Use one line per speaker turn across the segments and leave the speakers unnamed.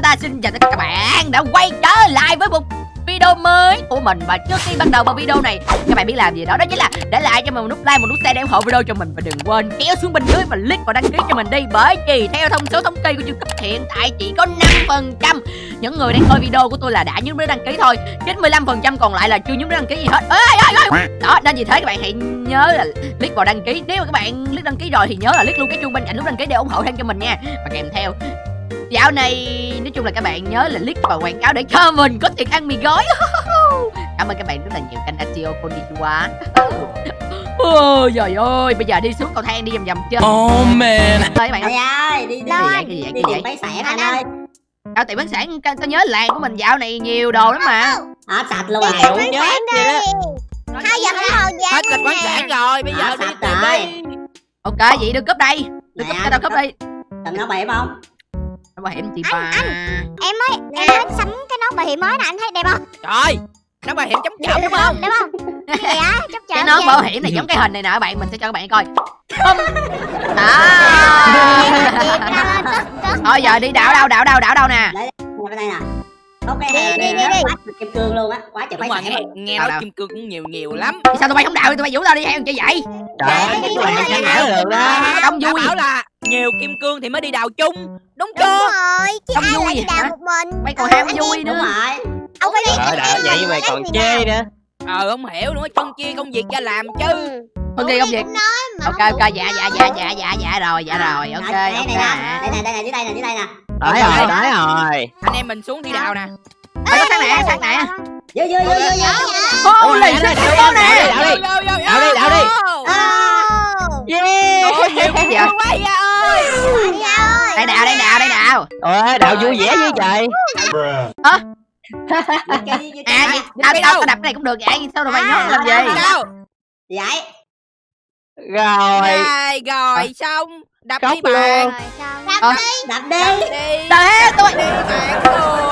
ta xin chào tất cả các bạn đã quay trở lại với một video mới của mình. Và trước khi bắt đầu vào video này, các bạn biết làm gì đó, đó chính là để lại cho mình một nút like, một nút share để ủng hộ video cho mình. Và đừng quên kéo xuống bên dưới và click vào đăng ký cho mình đi. Bởi vì theo thông số thống kê của YouTube hiện tại chỉ có 5% những người đang coi video của tôi là đã nhấn nút đăng ký thôi, 95% còn lại là chưa nhấn nút đăng ký gì hết. Đó, nên vì thế các bạn hãy nhớ là click vào đăng ký. Nếu mà các bạn click đăng ký rồi thì nhớ là click luôn cái chuông bên cạnh nút đăng ký để ủng hộ thêm cho mình nha. Và kèm theo dạo này nói chung là các bạn nhớ là click vào quảng cáo để cho mình có tiền ăn mì gói. Cảm ơn các bạn rất là nhiều. Kanachio konnichiwa. Ôi trời ơi, bây giờ đi xuống cầu thang đi vòng vòng chơi.
Oh man.
Các bạn
ơi, đi tìm bánh sản anh ơi.
Đâu tiệm bánh sản, tao nhớ làng của mình dạo này nhiều đồ lắm mà.
Sạch luôn à.
Đi tìm bánh sản đi. 2 giờ không hồi
Hết lịch quán sản rồi, bây giờ đi tìm đi.
Ok, vậy đưa cúp đây. Đưa cúp cho tao cúp đi.
Cần nấu bảo hiểm không?
Nấu bảo hiểm gì ba?
Em mới sắm cái nón bảo hiểm mới nè, anh thấy đẹp không?
Trời, nón bảo hiểm chống trộm đúng không?
Đẹp không? Cái gì á? Chống trộm.
Cái nón bảo hiểm này giống cái hình này nè các bạn, mình sẽ cho các bạn coi. Thôi giờ đi đảo đâu nè.
Đây nè. Ok,
đi.
Kim cương luôn á, quá trời bánh sản.
Nghe nói kim cương cũng nhiều lắm.
Sao tụi bay không đào, tụi bay vũ tao đi theo chứ vậy?
Trời ơi,
Cái này ăn ảo được đó.
Đông vui.
Bảo là nhiều kim cương thì mới đi đào chung, đúng
Đúng
chưa?
rồi, chứ
Đông
ai
vui
lại đi
hả?
đào một mình.
Mày còn ham vui nữa.
Đúng rồi.
Ông phải biết
vậy mà còn chê nữa.
Không hiểu nữa, phân chia công việc ra làm chứ.
Phân chia công việc. Ok, dạ rồi, ok.
Đây nè, dưới đây nè.
Tới rồi.
Anh em mình xuống đi đào nè.
Mày có sáng nè.
Vô.
Ô lì xịt cô nè.
Đảo đi. Yeah.
Ôi nhiều cái gì vậy?
Quay ra ơi.
Đây đào.
Ôi, đảo vui vẻ với trời.
Tao đập cái này cũng được vậy. Sao tụi mày nhớ làm gì?
Sao?
Vậy.
Rồi.
Xong. Đập
Cốc
đi bạn.
Đập đi.
Đấy, tôi
Đi bạn rồi.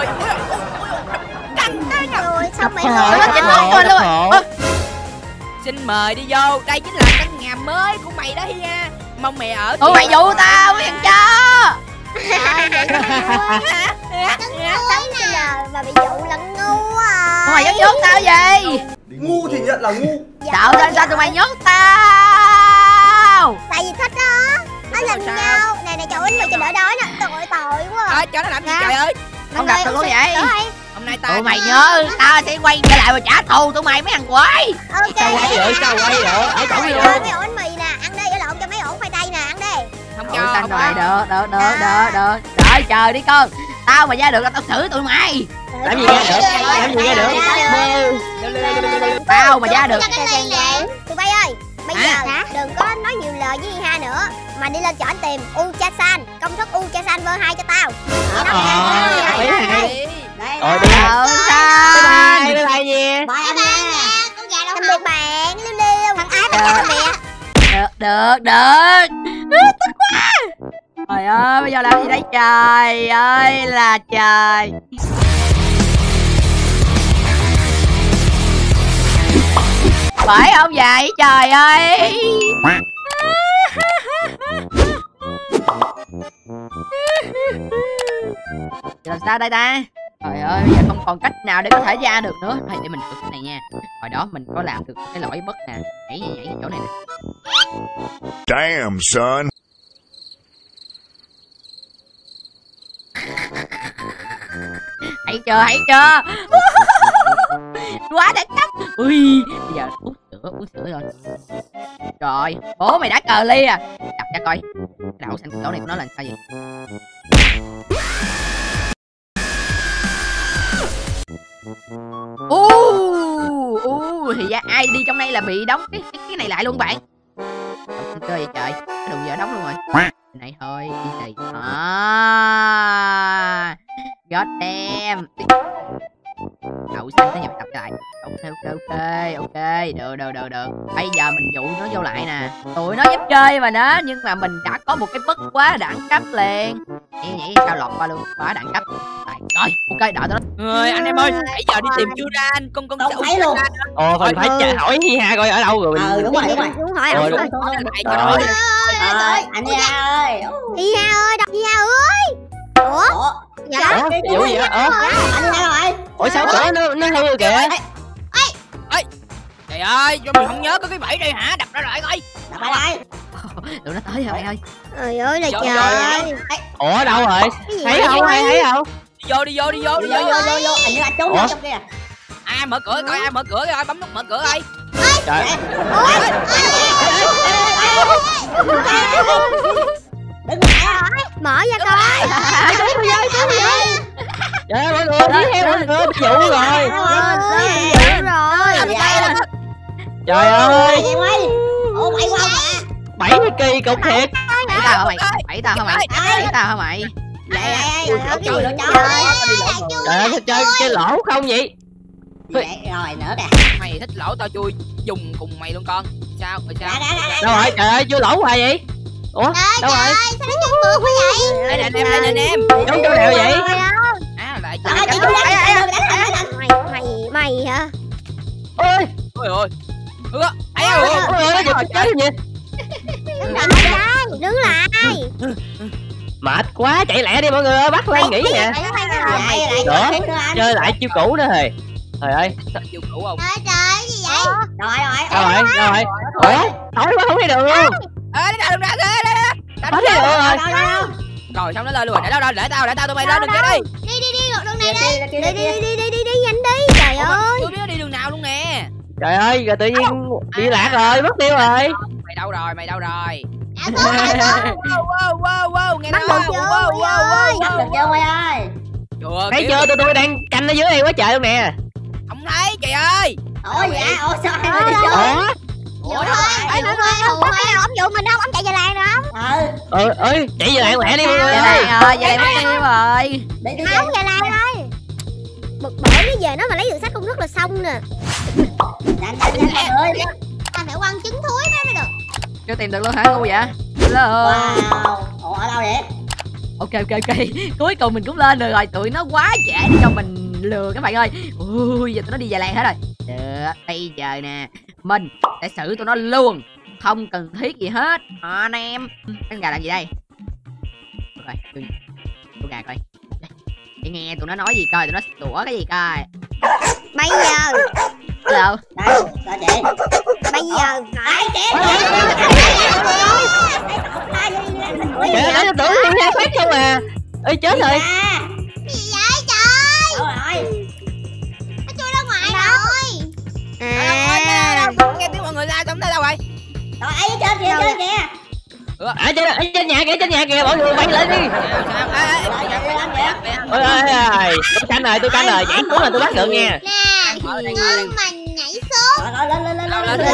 Rồi, xong mày
nó chỉnh món tôi luôn.
Xin mời đi vô. Đây chính là căn nhà mới của mày đó Hia. Mong mày ở.
Tụi mày dụ tao với thằng chó.
mà bị dụ là ngu à.
Tụi mày dám nhốt tao gì?
Ngu thì nhận là ngu.
Sao tụi mày nhốt tao?
Tại vì thích đó. Nó làm nhau. Này trời ơi, mày cho đỡ đói nè. Tội quá.
Cho nó làm gì trời ơi.
Không đập tao luôn vậy.
Hôm nay
Tụi mày nhớ tao sẽ quay trở lại và trả thù tụi mày mấy thằng quái.
Ok.
Sao quay được? Ở chỗ đi luôn.
Mấy ổ bánh mì nè, ăn đi, ở lộn cho mấy ổ khoai tây nè, ăn đi.
không
Ôi,
cho.
tao rồi, được. Trời chờ đi con. Tao mà ra được là tao xử tụi mày.
Làm gì ra được?
Tao mà ra được.
Tụi bay ơi, bây giờ đừng có nói nhiều lời với Ha nữa, mà đi lên chỗ anh tìm Uchasan, công thức Uchasan V2 cho tao.
Rồi đi. Bye bye nha.
Bye anh nha.
Con gà đâu tạm biệt bạn, liêu. Thằng Ái mà tạm biệt.
Được. Tức quá. Trời ơi, bây giờ làm gì đây trời ơi là trời. Phải không vậy trời ơi. Làm sao đây ta? Trời ơi, bây giờ không còn cách nào để có thể ra được nữa. Thôi để mình thử cái này nha. Hồi đó mình có làm được cái lỗi bất nè. Nhảy cái chỗ này nè.
Damn, son.
Thấy chưa? Quá đẳng cấp. Ui, bây giờ uống sữa rồi. Rồi, bố mày đá cờ ly à. Đập ra coi. Cái đậu xanh chỗ này của nó là sao vậy? Thì ra ai đi trong đây là bị đóng cái này lại luôn bạn. Đậu xanh vậy trời. Cái đồ giờ đóng luôn rồi. Này thôi, đi gì. God damn. Đậu xanh nó nhập tập lại. Ok. Được. Bây giờ mình dụ nó vô lại nè. Tụi nó dám chơi mà nó, nhưng mà mình đã có một cái bất quá đẳng cấp liền. Vậy sao lọt qua luôn, quá đẳng cấp. Rồi, ok, đợi tụi nó.
Người anh em ơi, nãy giờ đi tìm chưa ra anh con
Đâu thấy luôn.
Mình phải chờ hỏi Ha coi ở đâu rồi.
Đúng rồi.
Đúng hỏi ổng
Anh Hi ơi.
Hi Ha ơi, Hi Ha ơi. Ủa?
Ủa, vụ gì vậy?
Anh đi đâu rồi?
Ủa sao cửa nó hư rồi kìa?
Trời ơi, cho mình không nhớ có cái bẫy đây hả? Đập ra lại coi.
Đập lại đây.
Tụi nó tới rồi bạn ơi.
Trời ơi là
Trời
trời.
ơi.
Ủa đâu rồi?
Cái gì
Thấy
vậy?
không? Ai thấy không?
Đi vô.
Vô. Hình như anh trốn
Ủa?
vô trong kia.
Ai mở cửa coi, ai mở cửa coi, bấm nút mở cửa coi.
Trời.
Đừng lại.
Mở ra coi.
Trời ơi mọi người đi theo mọi người bị vụ rồi.
Đúng rồi.
Trời ơi,
Vậy quay. Ủa mày qua mà.
70 kỳ cục thiệt.
Bẫy tao hả mày? Bẫy tao hả mày? Bẫy tao hả mày?
Vậy.
Trời ơi,
Trời ơi chơi lỗ không vậy?
Vậy rồi nữa kìa.
Mày thích lỗ tao chui dùng cùng mày luôn con. Sao? Rồi sao?
Đâu rồi? Trời ơi chưa lỗ hoài vậy? Ủa đâu rồi?
Sao nó chung mượt quá vậy?
Đây nè em.
Giống chỗ nào vậy?
À lại
Chị chú
Mày hả?
Ôi
ôi ôi.
ôi nó giật chết rồi gì?
Đứng lại.
Mệt quá chạy lẹ đi mọi người ơi, bắt Lan nghỉ nè. Nữa chơi lại chiêu cũ nữa rồi. Trời ơi
chiêu cũ không?
Trời gì vậy?
Rồi.
đâu rồi? Ủa tối quá không thấy đường luôn.
Ê nó ra
Không thấy đường rồi.
Rồi xong nó lên luôn rồi. Để tao tụi mày lên đường kia đi.
Đi đường này đi nhanh đi. Trời ơi.
Chưa biết nó đi đường nào luôn nè.
Trời ơi rồi tự nhiên bị lạc rồi, mất tiêu rồi.
Mày đâu rồi?
Wow.
Wow, nghe
Bắt
nó.
được chưa?
Được chưa quay ơi?
Chưa.
Thấy chưa, tôi đang canh ở dưới đây quá trời luôn nè.
Không thấy trời ơi.
Ủa dạ, sao hai người đi chơi?
Ủa
Không phải là ông dụ mình đâu, ông chạy về làng nữa không?
ơi chạy về lại lẹ đi mọi người
Giờ
ơi.
này rồi, giờ này mất tiêu rồi.
Đi
Không về làng rồi. Bực bội nó về nó mà lấy được sách công thức là xong nè.
Nhanh mọi người.
Ta phải quăng trứng thúi mới được.
Chưa tìm được luôn hả ngu vậy? Hello.
Wow. Ủa ở đâu vậy?
Ok. Cuối cùng mình cũng lên được rồi. Tụi nó quá trễ để cho mình lừa các bạn ơi. Ui giờ tụi nó đi về làng hết rồi. Được, bây giờ nè mình sẽ xử tụi nó luôn. Không cần thiết gì hết. Anh em. Con gà làm gì đây? Coi, con gà coi. Để nghe tụi nó nói gì coi, tụi nó sủa cái gì coi.
Bây giờ.
Hello.
Đây, sao chị?
Bây giờ phải
Trời ơi nó tưởng tôi ra phát không à. Ơi chết rồi.
gì vậy trời?
Đâu rồi?
Nó chui ra ngoài rồi.
Nghe tiếng mọi người la xong tới đâu rồi?
Rồi ấy trên kìa.
À trên nhà kìa mọi người quay lại đi. Ôi tôi canh rồi nhảy xuống là tôi bắt được nha.
Nè, nhưng mà nhảy xuống.
Rồi lên.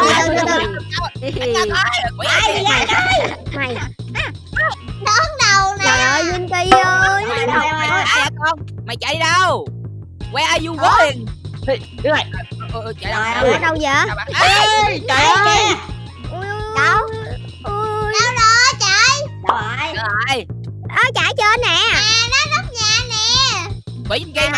Mày đón đầu nè. Trời ơi Vinky ơi.
Mày chạy đi đâu? Where are you going?
Đứng lại.
Chạy
Ở đâu vậy?
Trời ơi.
Đâu? Đâu rồi chạy?
Đâu rồi?
Chạy trên nè. Nó nóc nhà nè.
Bị gì kia mà?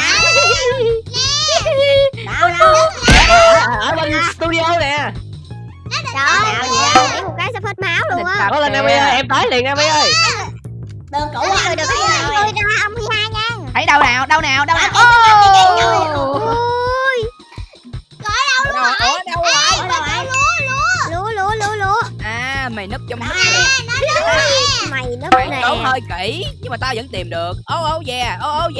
Đâu?
Ở bên studio nè.
Trời ơi, một cái sắp hết máu luôn á.
Có lên Nam ơi, em tới liền Nam ơi.
Đơn cũ anh
Được cái gì tôi ra ông 12 nha.
Thấy đâu nào?
Ôi.
Đâu rồi?
Lúa.
À mày núp trong núp.
Mày núp
Mày
nè.
đốn hơi kỹ nhưng mà tao vẫn tìm được. Oh yeah.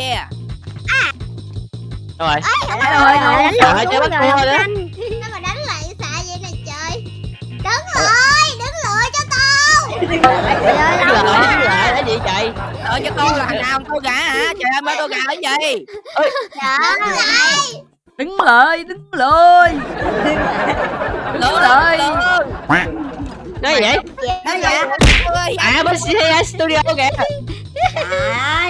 Rồi.
Đánh
Trời ơi,
lộn
chơi
xuống
bắt
rồi
cua
ông
đó.
Tranh. Nó mà đánh lại xạ vậy nè trời. Đứng lại cho tao. Trời ơi lâu quá.
Lại cái gì chạy?
Cho con là thằng nào tôi gà hả? Trời ơi mới tôi gà cái gì?
Trời ơi.
Đứng lại.
Nói gì vậy?
Nói dạ.
À bên CTS Studio kìa.
Trời ơi.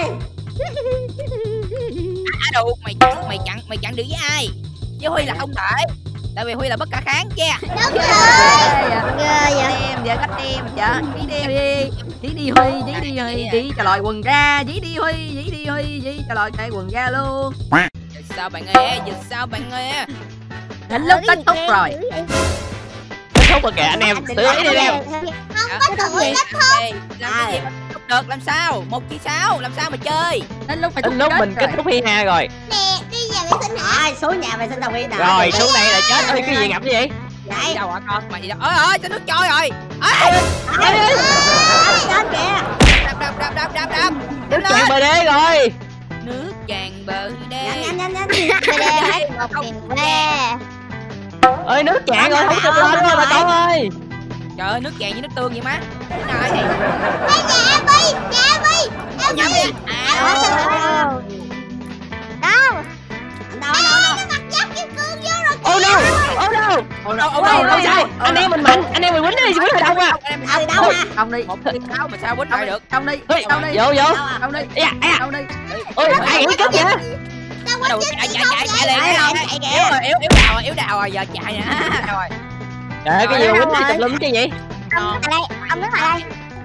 Đâu mày chặn được với ai? Với Huy là không thể. Tại vì Huy là bất khả kháng chứ.
Đúng rồi. Ghê vậy.
Em giờ cách em dạ dí đi Huy dí cho lòi quần ra dí cho lòi cái quần ra luôn.
Giờ sao bạn ơi?
Đến lúc kết thúc rồi.
Kết thúc rồi kìa anh em, xử lý đi em.
Không có tự kết thúc.
Làm cái gì mà được làm sao? 1-6 làm sao mà chơi?
Đến lúc phải
Đến lúc mình kết thúc hi ha rồi.
Nè, đi nhà vệ sinh hả?
Rồi xuống nhà vệ sinh đồng ý nào.
Rồi xuống đây là chết. Ơi cái gì ngập vậy?
Vậy.
Đâu hả con? Mày đâu? Ơi cho nước trôi rồi.
Trên kìa.
Đập.
Nước tràn bờ đê rồi.
Nước tràn bờ đê.
Nhanh.
Về đây hết một tiền về.
Ơi nước tràn rồi, không chụp lên rồi bà con ơi.
Trời ơi nước tràn với nước tương vậy má. Cái này.
Nhà Vi.
Nhắm đi.
Đâu?
Đâu.
Mặt giáp kim cương vô rồi.
Oh no. Không sao. Anh em mình mạnh, anh em mình quýnh đi, quýnh hồi đông à.
Đâu mà.
Ông đi.
1-6 mà sao quýnh lại được?
Ông đi.
Ê,
Ông đi.
vô.
Ông đi.
Ây da.
Ông đi.
Ôi ai nghĩ cất vậy?
Tao quánh chết
Chạy
chạy
yếu đào rồi giờ chạy nè. Rồi.
Trời ơi cái gì quýnh đi tùm lum chứ vậy?
Ông đứng lại đây.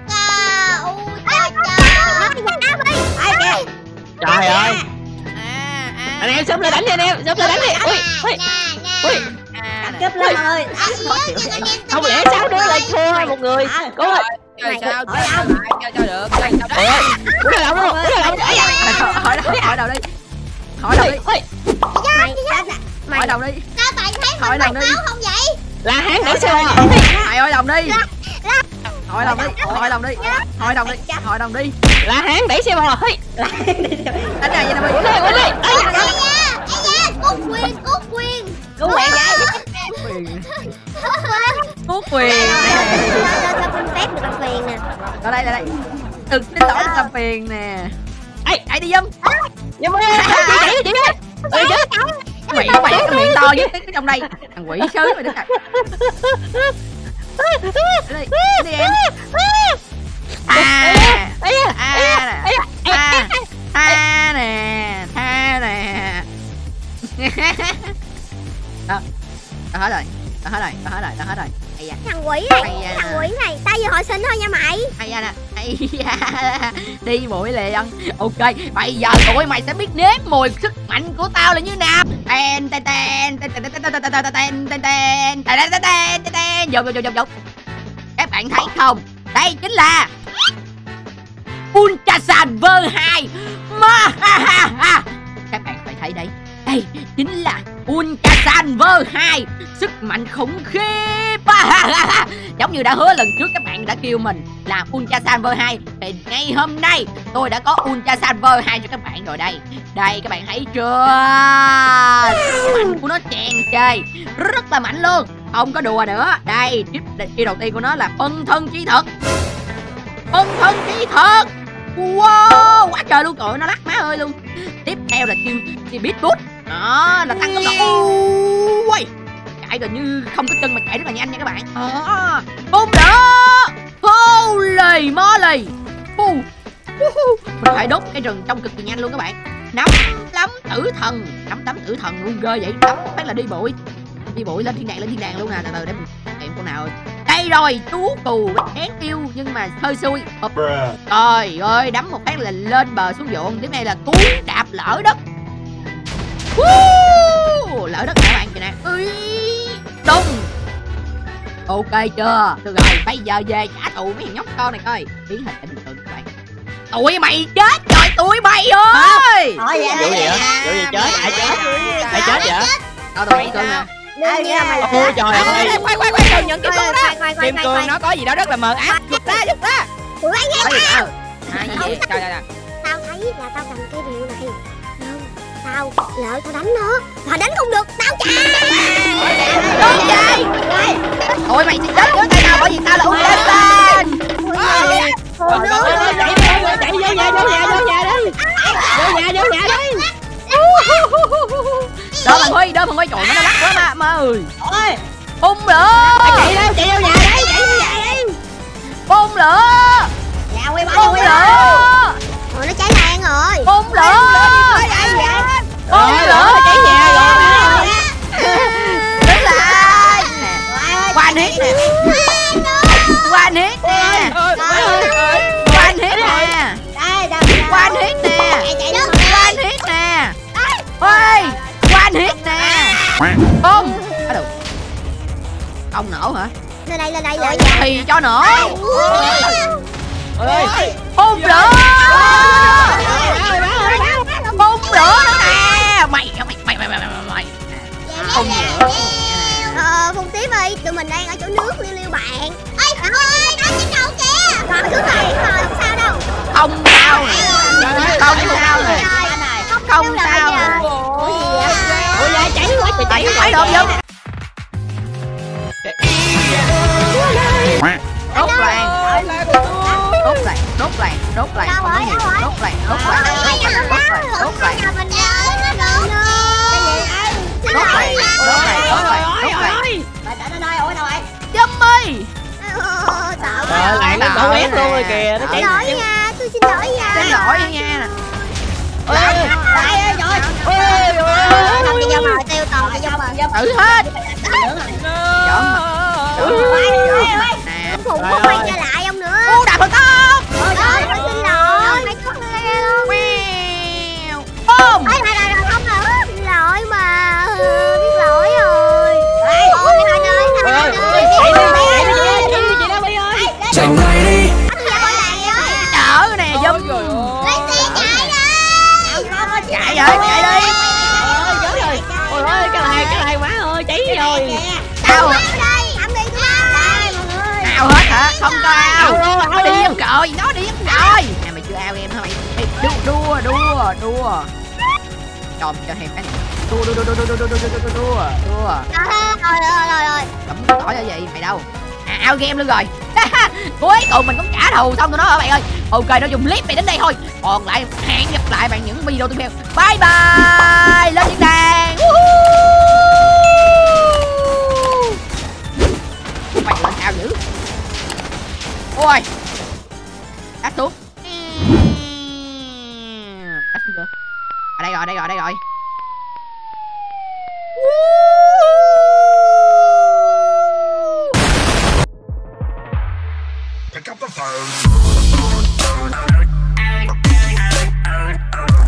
Ai kìa.
Trời ơi. Anh em sớm lên đánh đi anh em, sớm lên đánh đi. Ui.
Cướp lên ơi.
Không lẽ 6 đứa lại thua một người. Cố lên.
Chơi sao? Chơi cho được. Chơi sao
Ôi ơi. Quýnh hồi đông luôn.
Hỏi đầu đi. Hỏi đầu đi.
Mày
Hỏi đầu đi.
sao bạn thấy
Hỏi
mình
đầu
mặc
đi.
áo không vậy?
Là hắn để xe bò.
Mày hỏi đồng đi. Hỏi đồng đi. Hỏi đồng đi.
Là hắn đẩy xe bò.
Đánh này vậy nè
Quýnh đi.
Cút quyền.
Cứu mẹ vậy.
Cút quyền.
Cho xin phép được làm quyền nè.
Ở đây. Đừng đến lỗi làm phiền nè. Ai đi dâm.
Dâm ơi. Chị ơi.
Mày cái miệng to với cái trong đây. Thằng quỷ sớm mày đứng này. Đi em. Tha nè. Đó. Tao hết rồi. Ây da.
Thằng quỷ này, tao vừa hồi sinh thôi nha mày.
Ây da. Đi mũi liền. Ok, bây giờ tụi mày sẽ biết nếm mùi sức mạnh của tao là như nào. Vô. Các bạn thấy không? Đây chính là Ultrasan V2. Các bạn phải thấy đấy. Đây chính là Ultrasan V2. Sức mạnh khủng khiếp. Giống như đã hứa lần trước các bạn đã kêu mình là Ultrasan V2. Thì ngày hôm nay tôi đã có Ultrasan V2 cho các bạn rồi đây. Đây các bạn thấy chưa? Mạnh của nó tràn trề, rất là mạnh luôn. Không có đùa nữa. Đây, chiêu đầu tiên của nó là phân thân chi thực. Wow, quá trời luôn, trời nó lắc má ơi luôn. Tiếp theo là chiêu beat boost. Đó, là tăng tốc độ. Ui, chạy gần như không có chân mà chạy rất là nhanh nha các bạn. Bung đỡ. Holy moly. Mình phải đốt cái rừng trong cực kỳ nhanh luôn các bạn. Nắm đấm tử thần luôn, ghê vậy. Đấm phát là đi bụi lên thiên đàng luôn nè. Từ từ để mình tìm con nào. Đây rồi, chú cù én yêu nhưng mà hơi xui. Trời ơi, đấm một phát là lên bờ xuống ruộng. Tiếp này là cú đạp lỡ đất. Lỡ đất các bạn kìa nè. Đùng. Ok chưa? Được rồi, bây giờ về trả thù mấy thằng nhóc con này coi. Biến hình để bình thường các bạn. Tụi mày chết rồi, tụi mày ơi.
Vụ gì chết? Ai chết vậy?
Tụi mày cười nè.
Ôi trời ơi.
Khoan đừng nhận kim cương đó. Kim cương nó có gì đó rất là mờ ám. Giật ra.
Tụi bay nghe
Trời.
Trời.
Tao thấy là tao cầm cái rượu này. Tao lỡ tao đánh nó mà đánh không được tao chạy.
Đúng vậy. Tụi mày sẽ chết với tay nào bởi vì tao là Ultrasan.
Chạy vô nhà đi. Vô nhà đi.
Đỡ thằng Huy, trời nó lắc quá ma ơi.
Ôi.
Bung lửa.
Chạy vô nhà đi.
Bung lửa.
Nhà quay bắn.
Bung lửa.
Ủa nó cháy lan rồi.
Bung lửa. Bung lửa.
Cháy nhà rồi.
Đứng lại. One hit nè. One hit nè. One hit nè. One hit nè. One hit nè. Ôi, one hit nè. Bông. Á được. Không nổ hả?
Lên đây.
Thì cho nổ.
ơi
Phun lửa. Phun lửa nữa nè. Mày không nhớ.
Phun tiếp đi, tụi mình đang ở chỗ nước liêu bạn. Ê ơi, nó trên đầu kìa. Rồi cứ này rồi, không sao đâu.
Không sao nè. Không sao nè. Không sao nè.
ôi da cháy quá trời cháy
Cháy đâu vô. Đốt làng. Đốt làng. Đốt làng. Đốt làng. Không có nhiều. Đốt làng. Đốt làng. Đốt làng. Đốt làng. Đốt làng. Đốt làng. Đốt làng. Đốt làng. Yummy.
làng nó đổ ép luôn rồi kìa nó cháy
Lỗi nha, tôi xin lỗi nha.
Xin lỗi nha.
Không đi vô mồi tiêu còn đi vô mồi.
Tự hết.
Nè. Phụ không quay trở lại ông nữa.
Ô đạp thật không?
Tôi xin lỗi. Mày có nghe luôn.
Bom.
Rồi không nữa. Xin lỗi mà. Biết lỗi rồi. Ôi
Chẳng này đi.
Đỡ nè Dâm.
lấy xe chạy ra.
Chạy rồi, chạy đi.
ôi ơi cái này má ơi cháy rồi
Sao hả?
Đây, ăn đi tôi đây mọi người.
Ao hết hả? Không có ao. Nó điên rồi, nó điên rồi. Nè mày chưa ao em hả mày? Mày đua. Chồm cho thêm cái này. Đua.
Rồi.
Cấm tỏi ở vậy mày đâu? À ao game luôn rồi. Cuối cùng mình cũng trả thù xong tụi nó hả bạn ơi. Ok nó dùng clip này đến đây thôi. Còn lại hẹn gặp lại bạn những video tiếp theo. Bye bye. Lên diễn đàn. Mày lên cao dữ. Ôi. Đá xuống. Đá xuống chưa? À đây rồi.
Pick up the phone.